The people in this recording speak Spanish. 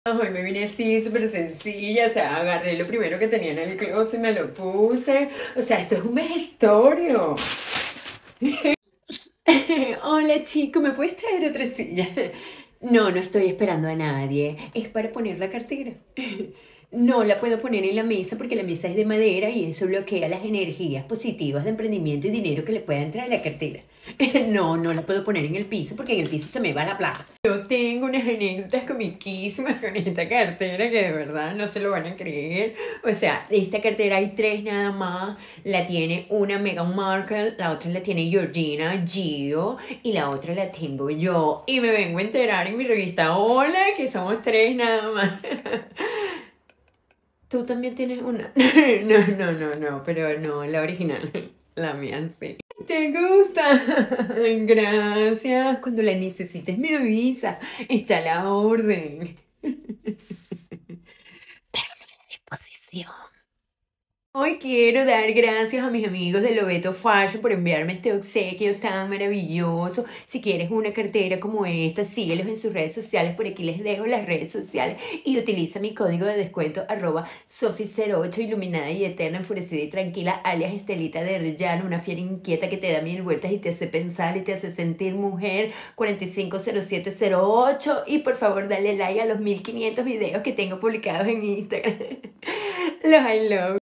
Hoy me vine así súper sencilla, o sea, agarré lo primero que tenía en el closet y me lo puse. O sea, esto es un vejestorio. Hola chico, ¿me puedes traer otra silla? No, no estoy esperando a nadie. Es para poner la cartera. No la puedo poner en la mesa porque la mesa es de madera y eso bloquea las energías positivas de emprendimiento y dinero que le pueda entrar a la cartera. No, no la puedo poner en el piso porque en el piso se me va la plata. Yo tengo unas anécdotas comiquísimas con esta cartera que de verdad no se lo van a creer. O sea, de esta cartera hay tres nada más. La tiene una Meghan Markle, la otra la tiene Georgina Gio y la otra la tengo yo. Y me vengo a enterar en mi revista Hola que somos tres nada más. Tú también tienes una. No, no, no, no, pero no, la original. La mía sí. ¿Te gusta? Gracias. Cuando la necesites me avisa. Está a la orden. Disposición. Hoy quiero dar gracias a mis amigos de Lobeto Fashion por enviarme este obsequio tan maravilloso. Si quieres una cartera como esta, síguelos en sus redes sociales. Por aquí les dejo las redes sociales y utiliza mi código de descuento @Sofi08, iluminada y eterna, enfurecida y tranquila, alias Estelita de Rellano, una fiera inquieta que te da mil vueltas y te hace pensar y te hace sentir mujer. 450708 y por favor dale like a los 1500 videos que tengo publicados en Instagram. Los I love.